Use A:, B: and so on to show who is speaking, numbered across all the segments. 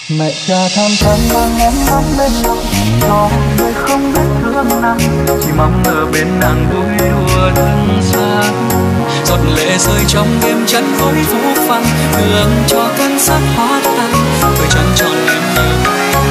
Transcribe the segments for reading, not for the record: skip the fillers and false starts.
A: Mẹ cha tham tháng mang em lắm bên lòng, cho người không biết thương nàng, chỉ mong ở bên nàng vui đùa thân sáng. Giọt lệ rơi trong đêm chắn khói vũ phăng, đường cho thân xác hóa tan, tôi chẳng tròn em nhiều.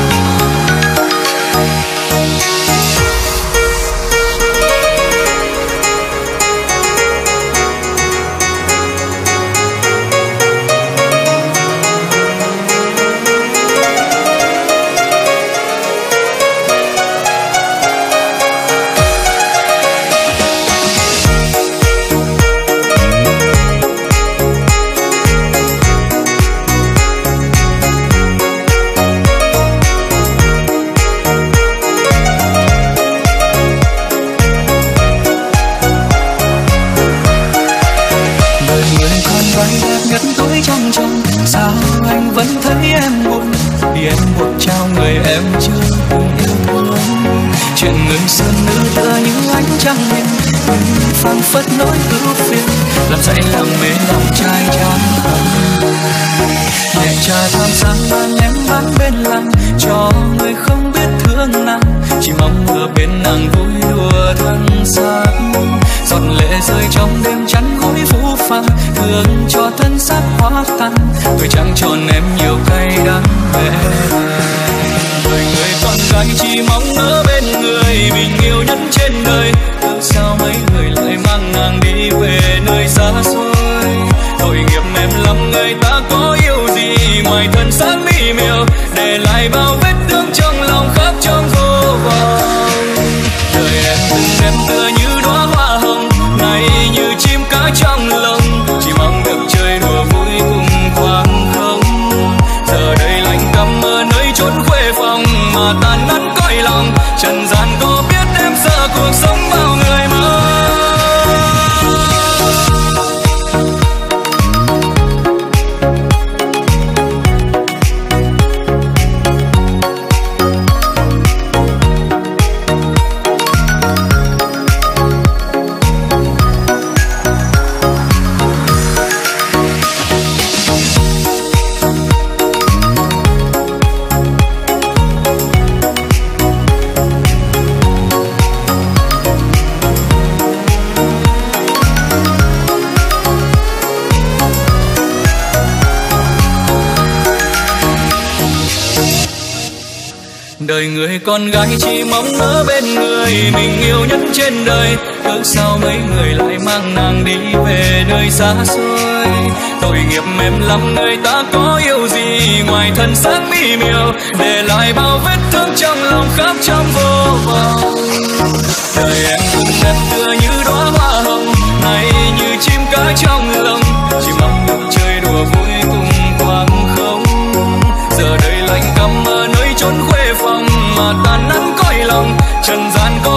A: Phất nỗi ưu phiền làm say làm mê lòng trai chán hồng. Mẹ cha tham sáng ban em bán bên làng, cho người không biết thương nàng, chỉ mong ở bên nàng vui đùa thân xác. Giọt lệ rơi trong đêm chắn khói vũ phăng, thương cho thân xác hóa tan, tôi chẳng tròn em nhiều cay đắng về. Đời người con gái chỉ mong ở bên người mình yêu nhất trên đời, từ sao mấy người lại mang nàng đi về nơi xa xôi. Tội nghiệp em lắm, người ta có yêu gì ngoài thân xác mỹ miều, để lại bao vết thương trong lòng khắc trong vô vọng. Đời em từng em tựa như đóa hoa hồng, này như chim cá trong lồng, chỉ mong được chơi đùa vui cùng khoảng không. Giờ đây lạnh căm ở nơi chốn khuê phòng, mà tàn nát cõi lòng. Trần gian có biết em sợ cuộc sống bao người mơ. Đời người con gái chỉ mong ở bên người mình yêu nhất trên đời, ước sao mấy người lại mang nàng đi về nơi xa xôi. Tội nghiệp em lắm, người ta có yêu gì ngoài thân xác mỹ miều, để lại bao vết thương trong lòng khắc trong vô vọng. Đời em từng em tựa như đóa hoa hồng, này như chim cá trong lồng, chỉ mong được chơi đùa vui cùng khoảng không. Giờ đây lạnh căm ở nơi chốn khuê phòng, mà tàn nát cõi lòng. Trần gian có